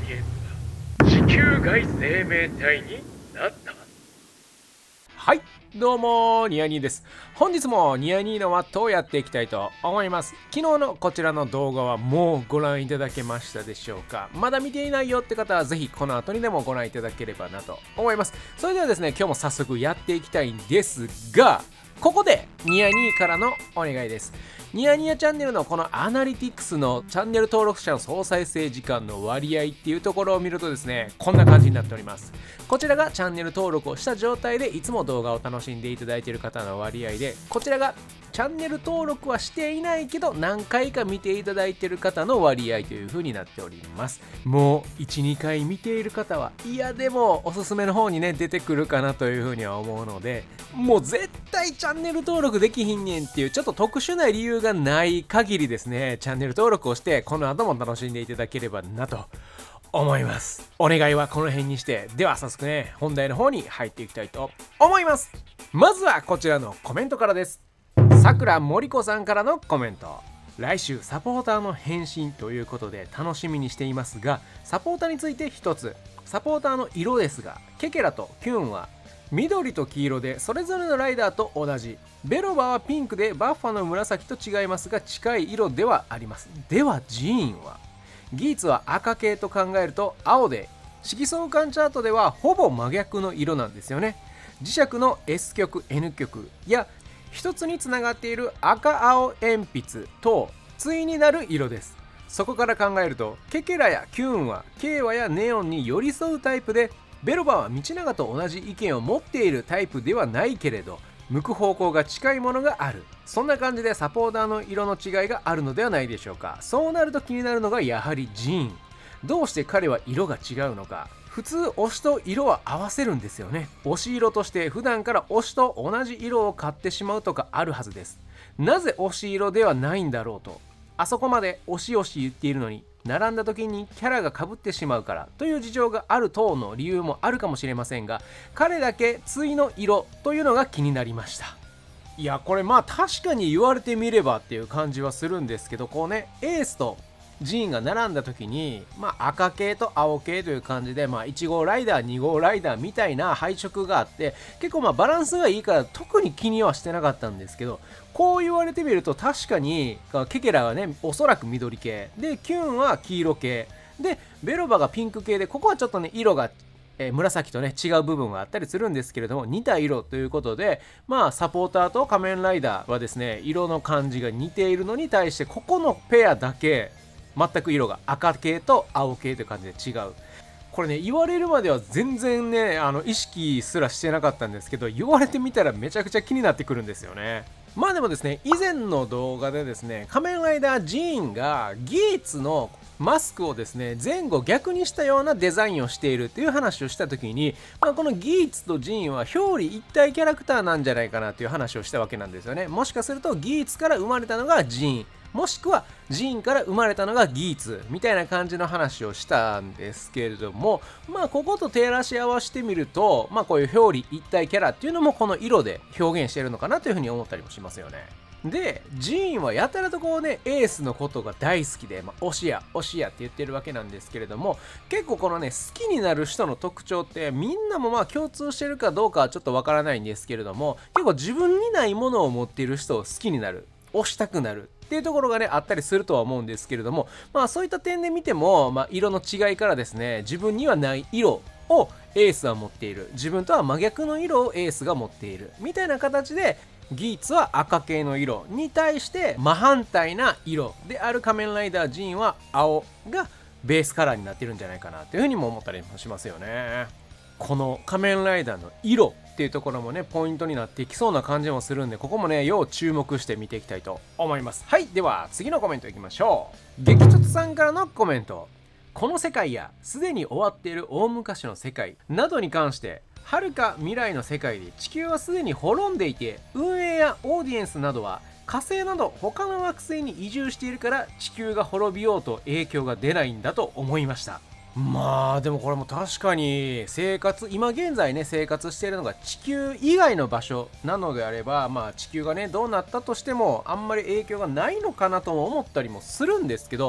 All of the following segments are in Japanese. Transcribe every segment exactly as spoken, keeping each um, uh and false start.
ビエンスが地球外生命体になった。 はい、どうもニアニーです。本日もニアニーのワットをやっていきたいと思います。昨日のこちらの動画はもうご覧いただけましたでしょうか。まだ見ていないよって方はぜひこの後にでもご覧いただければなと思います。それではですね、今日も早速やっていきたいんですが、ここでニアニーからのお願いです。ニヤニヤチャンネルのこのアナリティクスのチャンネル登録者の総再生時間の割合っていうところを見るとですね、こんな感じになっております。こちらがチャンネル登録をした状態でいつも動画を楽しんでいただいている方の割合で、こちらがチャンネル登録はしていないけど何回か見ていただいている方の割合という風になっております。もういち、にかい見ている方はいやでもおすすめの方にね出てくるかなという風には思うので、もう絶対チャンネル登録できひんねんっていうちょっと特殊な理由がない限りですね、チャンネル登録をしてこの後も楽しんでいただければなと思います。お願いはこの辺にして、では早速ね本題の方に入っていきたいと思います。まずはこちらのコメントからです。さくらもりこさんからのコメント。来週サポーターの返信ということで楽しみにしていますが、サポーターについて一つ。サポーターの色ですが、ケケラとキュンは緑と黄色でそれぞれのライダーと同じ。ベロバはピンクでバッファの紫と違いますが近い色ではあります。ではジーンは、ギーツは赤系と考えると青で、色相関チャートではほぼ真逆の色なんですよね。磁石の エス 極 エヌ 極や一つにつながっている赤青鉛筆と対になる色です。そこから考えるとケケラやキューンはケイワやネオンに寄り添うタイプで、ベロバは道長と同じ意見を持っているタイプではないけれど向く方向が近いものがある。そんな感じでサポーターの色の違いがあるのではないでしょうか。そうなると気になるのがやはりジーン。どうして彼は色が違うのか。普通推しと色は合わせるんですよね。推し色として普段から推しと同じ色を買ってしまうとかあるはずです。なぜ推し色ではないんだろうと。あそこまで推し推し言っているのに並んだ時にキャラが被ってしまうからという事情がある等の理由もあるかもしれませんが、彼だけ対の色というのが気になりました。いやこれまあ確かに言われてみればっていう感じはするんですけど、こうねエースとジーンが並んだ時に、まあ、赤系と青系という感じで、まあ、いち号ライダーに号ライダーみたいな配色があって、結構まあバランスがいいから特に気にはしてなかったんですけど、こう言われてみると確かにケケラはねおそらく緑系で、キューンは黄色系で、ベロバがピンク系で、ここはちょっとね色がえー、紫とね違う部分があったりするんですけれども、似た色ということで、まあサポーターと仮面ライダーはですね色の感じが似ているのに対して、ここのペアだけ全く色が赤系と青系という感じで違う。これね言われるまでは全然ねあの意識すらしてなかったんですけど、言われてみたらめちゃくちゃ気になってくるんですよね。まあでもですね、以前の動画でですね仮面ライダージーンがギーツのマスクをですね前後逆にしたようなデザインをしているっていう話をした時に、まあ、このギーツとジーンは表裏一体キャラクターなんじゃないかなっていう話をしたわけなんですよね。もしかするとギーツから生まれたのがジーン、もしくはジーンから生まれたのがギーツみたいな感じの話をしたんですけれども、まあここと照らし合わせてみると、まあこういう表裏一体キャラっていうのもこの色で表現しているのかなというふうに思ったりもしますよね。でジーンはやたらとこうねエースのことが大好きで、まあ、推しや推しやって言ってるわけなんですけれども、結構このね好きになる人の特徴ってみんなもまあ共通してるかどうかはちょっとわからないんですけれども、結構自分にないものを持っている人を好きになる、推したくなるっていうところがねあったりするとは思うんですけれども、まあそういった点で見ても、まあ、色の違いからですね、自分にはない色をエースは持っている、自分とは真逆の色をエースが持っているみたいな形で、ギーツは赤系の色に対して真反対な色である仮面ライダージーンは青がベースカラーになってるんじゃないかなというふうにも思ったりもしますよね。この仮面ライダーの色っていうところもねポイントになっていきそうな感じもするんで、ここもね要注目して見ていきたいと思います。はい、では次のコメントいきましょう。激突さんからのコメント。この世界やすでに終わっている大昔の世界などに関して、遥か未来の世界で地球はすでに滅んでいて、運営やオーディエンスなどは火星など他の惑星に移住しているから地球が滅びようと影響が出ないんだと思いました。まあでもこれも確かに生活今現在ね生活しているのが地球以外の場所なのであれば、まあ地球がねどうなったとしてもあんまり影響がないのかなとも思ったりもするんですけど、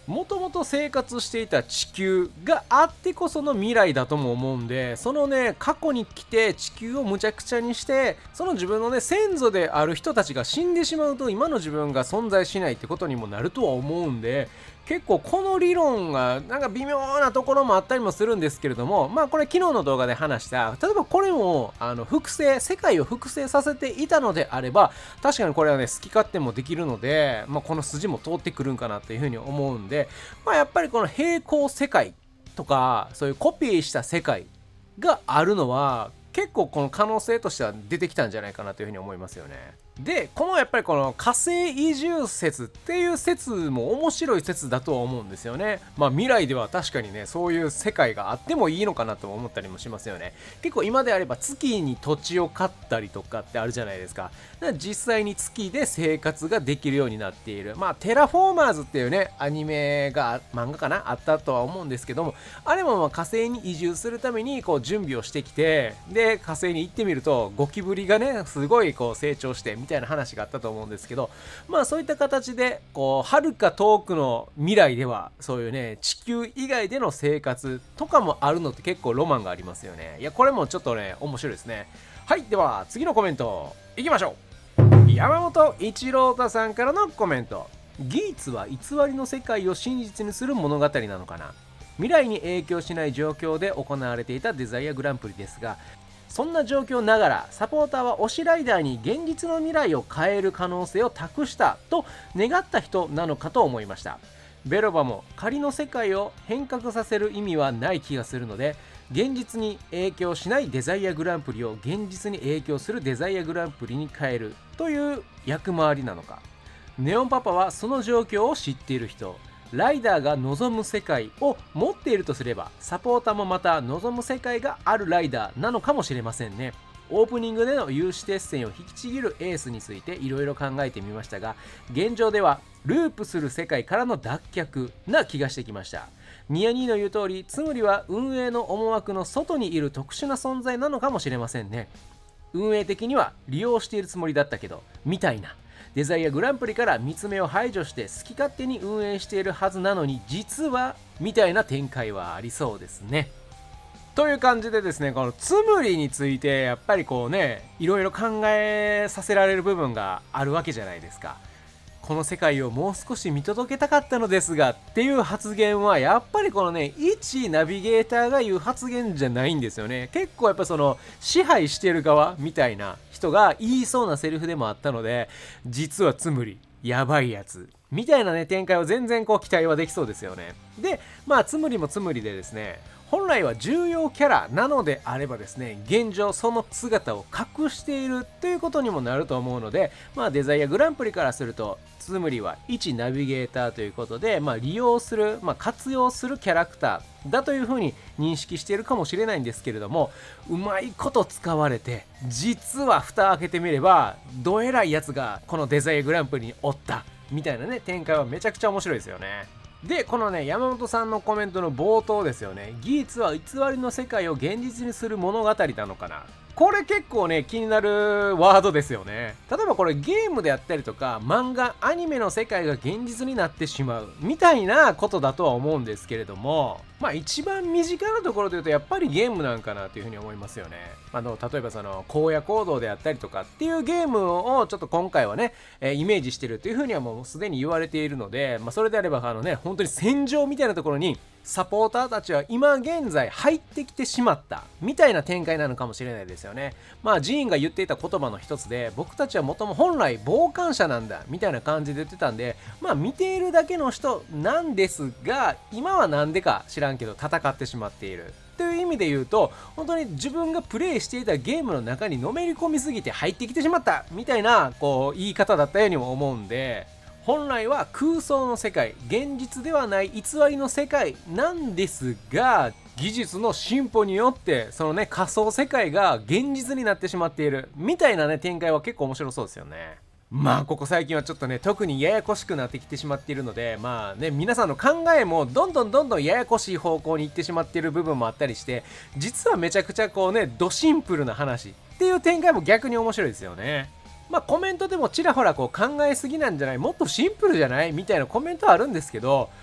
もともと生活していた地球があってこその未来だとも思うんで、そのね過去に来て地球をむちゃくちゃにして、その自分のね先祖である人たちが死んでしまうと今の自分が存在しないってことにもなるとは思うんで、結構この理論がなんか微妙なところもあったりもするんですけれども、まあこれ昨日の動画で話した例えばこれもあの複製世界を複製させていたのであれば、確かにこれはね好き勝手もできるので、まあ、この筋も通ってくるんかなというふうに思うんで、まあ、やっぱりこの平行世界とかそういうコピーした世界があるのは結構この可能性としては出てきたんじゃないかなというふうに思いますよね。でこのやっぱりこの火星移住説っていう説も面白い説だとは思うんですよね。まあ未来では確かにねそういう世界があってもいいのかなと思ったりもしますよね。結構今であれば月に土地を買ったりとかってあるじゃないですか。だから実際に月で生活ができるようになっている、まあテラフォーマーズっていうねアニメが漫画かなあったとは思うんですけども、あれもまあ火星に移住するためにこう準備をしてきて、で火星に行ってみるとゴキブリがねすごいこう成長してみたいな話があったと思うんですけど、まあそういった形でこう遥か遠くの未来ではそういうね地球以外での生活とかもあるのって結構ロマンがありますよね。いやこれもちょっとね面白いですね。はい、では次のコメントいきましょう。山本一郎太さんからのコメント。ギーツは偽りの世界を真実にする物語なのかな。未来に影響しない状況で行われていたデザイアグランプリですが、そんな状況ながらサポーターは推しライダーに現実の未来を変える可能性を託したと願った人なのかと思いました。ベロバも仮の世界を変革させる意味はない気がするので、現実に影響しないデザイアグランプリを現実に影響するデザイアグランプリに変えるという役回りなのか。ネオンパパはその状況を知っている人、ライダーが望む世界を持っているとすれば、サポーターもまた望む世界があるライダーなのかもしれませんね。オープニングでの有刺鉄線を引きちぎるエースについていろいろ考えてみましたが、現状ではループする世界からの脱却な気がしてきました。ニヤニーの言う通り、ツムリは運営の思惑の外にいる特殊な存在なのかもしれませんね。運営的には利用しているつもりだったけどみたいな。デザイアグランプリから見つめを排除して好き勝手に運営しているはずなのに実はみたいな展開はありそうですね。という感じでですね、このツムリについてやっぱりこうねいろいろ考えさせられる部分があるわけじゃないですか。この世界をもう少し見届けたかったのですがっていう発言はやっぱりこのね一ナビゲーターが言う発言じゃないんですよね。結構やっぱその支配してる側みたいな人が言いそうなセリフでもあったので、実はツムリやばいやつみたいなね展開を全然こう期待はできそうですよね。でまあツムリもツムリでですね、本来は重要キャラなのであればですね、現状その姿を隠しているということにもなると思うので、まあデザイアグランプリからするとツムリは一ナビゲーターということで、まあ、利用する、まあ、活用するキャラクターだというふうに認識しているかもしれないんですけれども、うまいこと使われて実は蓋開けてみればどえらいやつがこのデザイアグランプリにおったみたいなね展開はめちゃくちゃ面白いですよね。でこのね山本さんのコメントの冒頭ですよね、ギーツは偽りの世界を現実にする物語なのかな。これ結構ね気になるワードですよね。例えばこれゲームであったりとか漫画アニメの世界が現実になってしまうみたいなことだとは思うんですけれども、まあ一番身近なところで言うとやっぱりゲームなんかなというふうに思いますよね。あの例えばその荒野行動であったりとかっていうゲームをちょっと今回はね、えー、イメージしてるというふうにはもうすでに言われているので、まあ、それであればあのね本当に戦場みたいなところにサポーターたちは今現在入ってきてしまったみたいな展開なのかもしれないですよね。まあジーンが言っていた言葉の一つで、僕たちはもとも本来傍観者なんだみたいな感じで言ってたんで、まあ見ているだけの人なんですが、今はなんでか知らんけど戦ってしまっているという意味で言うと、本当に自分がプレイしていたゲームの中にのめり込みすぎて入ってきてしまったみたいなこう言い方だったようにも思うんで、本来は空想の世界、現実ではない偽りの世界なんですが、技術の進歩によってそのね仮想世界が現実になってしまっているみたいなね展開は結構面白そうですよね。まあここ最近はちょっとね特にややこしくなってきてしまっているので、まあね皆さんの考えもどんどんどんどんややこしい方向に行ってしまっている部分もあったりして、実はめちゃくちゃこうねドシンプルな話っていう展開も逆に面白いですよね。まあコメントでもちらほらこう考えすぎなんじゃない、もっとシンプルじゃないみたいなコメントはあるんですけど、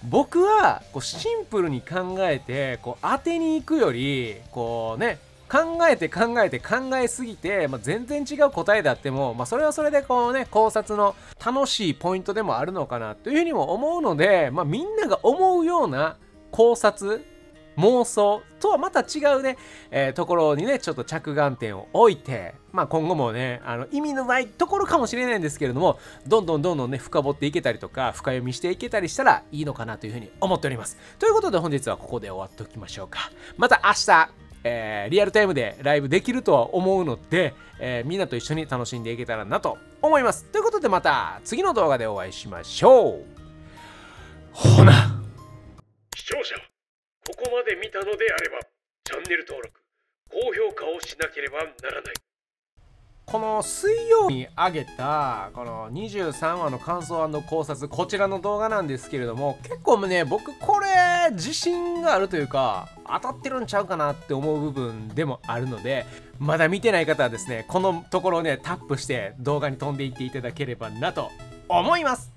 僕はこうシンプルに考えてこう当てに行くよりこうね考えて考えて考えすぎて、まあ、全然違う答えであっても、まあ、それはそれでこうね考察の楽しいポイントでもあるのかなというふうにも思うので、まあ、みんなが思うような考察妄想とはまた違うね、えー、ところにねちょっと着眼点を置いて、まあ、今後もねあの意味のないところかもしれないんですけれどもどんどんどんどんね深掘っていけたりとか深読みしていけたりしたらいいのかなというふうに思っております。ということで本日はここで終わっておきましょうか。また明日えー、リアルタイムでライブできるとは思うので、えー、みんなと一緒に楽しんでいけたらなと思います。ということでまた次の動画でお会いしましょう。ほな。 視聴者、ここまで見たのであればチャンネル登録高評価をしなければならない。 この水曜に上げたこのにじゅうさんわの感想&考察、こちらの動画なんですけれども、結構ね僕これ自信があるというか当たってるんちゃうかなって思う部分でもあるので、まだ見てない方はですねこのところをねタップして動画に飛んでいっていただければなと思います。